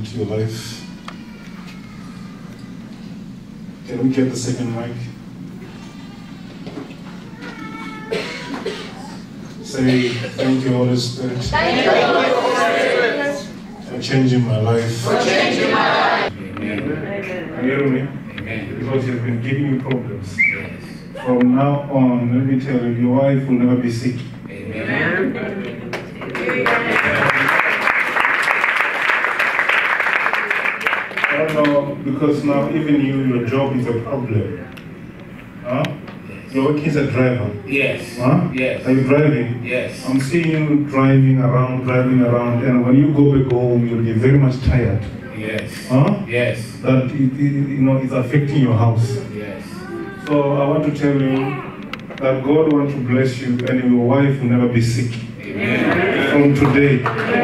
into your life. Can we get the second mic? Say, thank you, Holy Spirit. Thank you, Holy Spirit. For changing my life. For changing my life. Amen. You hear me? Amen. Because you've been giving you problems. Yes. From now on, let me tell you, your wife will never be sick. Amen. I don't know, because now even you, your job is a problem. Huh? You're working as a driver. Yes. Huh? Yes. Are you driving? Yes. I'm seeing you driving around, and when you go back home, you'll be very much tired. Yes. Huh? Yes. That it's affecting your house. Yes. So I want to tell you that God wants to bless you, and your wife will never be sick. Amen. From today.